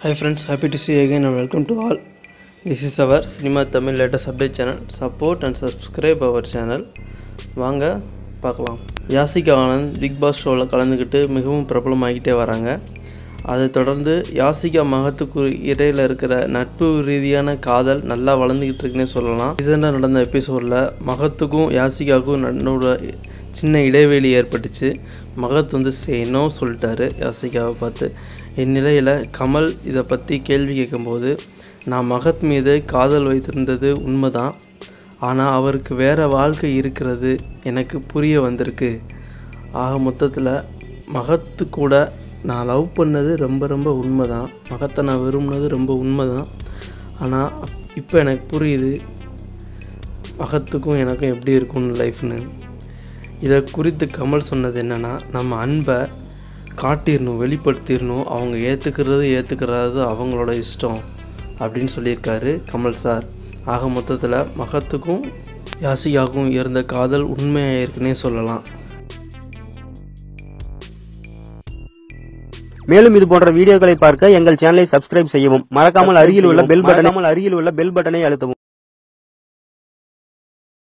Hi friends, happy to see you again and welcome to all. This is our Cinema Tamil latest update channel. Support and subscribe our channel. வாங்க பார்க்கலாம். Yashika Anand big pass ஷோவில் கலந்துக்கிட்டு மிகவும் பிரபலமாகிட்டே வராங்க. அதை தொடர்ந்து யாசிகா மகத்துக்கு இடையில் இருக்கிற நட்பு ரீதியான காதல் நல்லா வளர்ந்துக்கிட்டு இருக்குன்னே சொல்லலாம். ரீசெண்டாக நடந்த எபிசோடில் மகத்துக்கும் யாசிகாவுக்கும் நன்னோட சின்ன இடைவெளி ஏற்பட்டுச்சு. மகத் நோ சொல்லிட்டாரு யாசிகாவை பார்த்து. இந்நிலையில் கமல் இதை பற்றி கேள்வி கேட்கும்போது, நான் மகத் மீது காதல் வைத்திருந்தது உண்மைதான், ஆனால் அவருக்கு வேறு வாழ்க்கை இருக்கிறது எனக்கு புரிய வந்திருக்கு. ஆக மொத்தத்தில் மகத்து கூட நான் லவ் பண்ணது ரொம்ப உண்மைதான், மகத்தை நான் விரும்பினது ரொம்ப உண்மைதான். ஆனால் இப்போ எனக்கு புரியுது மகத்துக்கும் எனக்கும் எப்படி இருக்கும்னு லைஃப்னு. இதை குறித்து கமல் சொன்னது என்னென்னா, நம்ம அன்பை காட்டிடணும், வெளிப்படுத்திடணும், அவங்க ஏற்றுக்கிறது அவங்களோட இஷ்டம் அப்படின்னு சொல்லியிருக்காரு கமல் சார். ஆக மொத்தத்தில் மகத்துக்கும் யாசிகாவுக்கும் இருந்த காதல் உண்மையாக இருக்குன்னே சொல்லலாம். மேலும் இது போன்ற வீடியோக்களை பார்க்க எங்கள் சேனலை சப்ஸ்கிரைப் செய்யவும். மறக்காமல் அருகில் உள்ள பெல் பட்டனை அழுத்தவும்.